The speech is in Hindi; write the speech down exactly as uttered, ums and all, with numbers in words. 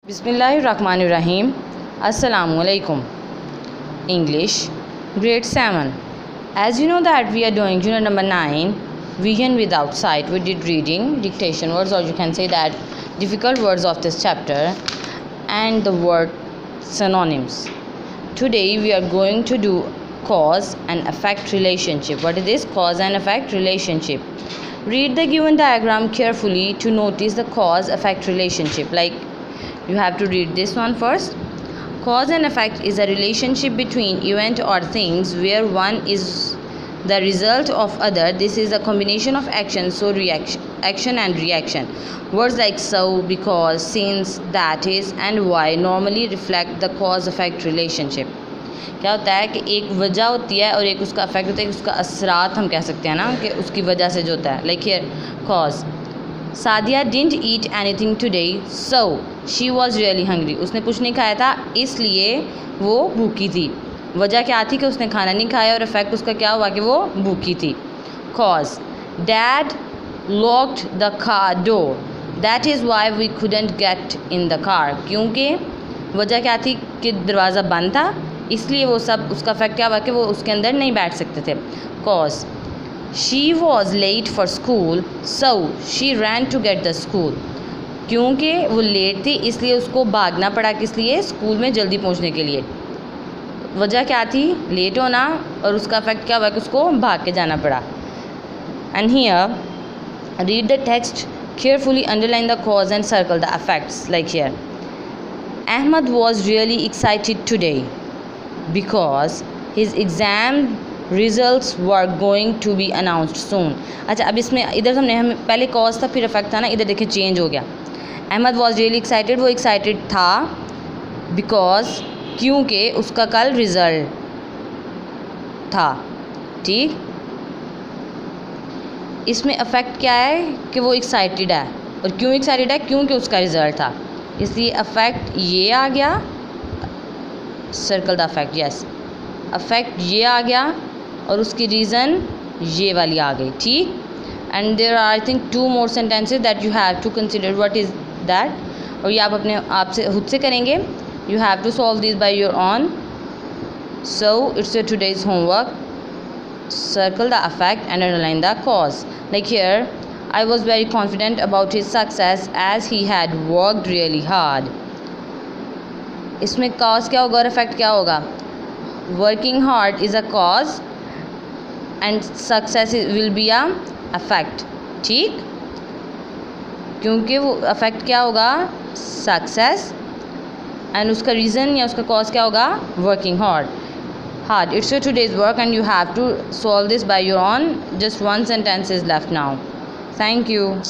Bismillahirrahmanirrahim. Assalamu alaikum. English, grade seven. As you know that we are doing unit number nine, vision without sight. We did reading, dictation words, or you can say that difficult words of this chapter, and the word synonyms. Today we are going to do cause and effect relationship. What is this? Cause and effect relationship. Read the given diagram carefully to notice the cause effect relationship. Like, you have to read this one first. Cause and effect is a relationship between event or things where one is the result of other. This is a combination of action, so reaction, action and reaction. Words like so, because, since, that is and why normally reflect the cause effect relationship. क्या होता है कि एक वजह होती है और एक उसका अफेक्ट होता है, उसका असरात हम कह सकते हैं ना, कि उसकी वजह से जो होता है. Like here cause, Sadia didn't eat anything today so she was really hungry. उसने कुछ नहीं खाया था इसलिए वो भूखी थी. वजह क्या थी कि उसने खाना नहीं खाया, और इफेक्ट उसका क्या हुआ कि वो भूखी थी. Cause, dad locked the car door that is why we couldn't get in the car. क्योंकि वजह क्या थी कि दरवाज़ा बंद था, इसलिए वो सब उसका इफेक्ट क्या हुआ कि वो उसके अंदर नहीं बैठ सकते थे. Cause, she was late for school so she ran to get the school. क्योंकि वो लेट थी इसलिए उसको भागना पड़ा, किस लिए? स्कूल में जल्दी पहुंचने के लिए. वजह क्या थी? लेट होना, और उसका इफेक्ट क्या हुआ कि उसको भाग के जाना पड़ा. And here read the text carefully, underline the cause and circle the effects. Like here, Ahmed was really excited today because his exam results were going to be announced soon. अच्छा, अब इसमें इधर हमने हम पहले कॉज था फिर इफेक्ट था ना, इधर देखिए चेंज हो गया. अहमद वॉज रियली एक्साइटेड, वो एक्साइटेड था बिकॉज, क्योंकि उसका कल रिज़ल्ट था. ठीक, इसमें इफेक्ट क्या है कि वो एक्साइटेड है, और क्यों एक्साइटेड है? क्योंकि उसका रिज़ल्ट था, इसलिए इफेक्ट ये आ गया. Circle the affect, yes, affect ये आ गया और उसकी रीज़न ये वाली आ गई. ठीक, and there are I think two more sentences that you have to consider what is that, और ये आप अपने आप से खुद से करेंगे. You have to solve this by your own. So it's your today's homework. Circle the affect and underline the cause. Like here, I was very confident about his success as he had worked really hard. इसमें कॉज क्या होगा और इफेक्ट क्या होगा? Working hard is a cause and success will be a affect. ठीक, क्योंकि वो अफेक्ट क्या होगा? सक्सेस, एंड उसका रीज़न या उसका कॉज क्या होगा? Working hard. Hard. It's your today's work and you have to solve this by your own. Just one sentence is left now. Thank you.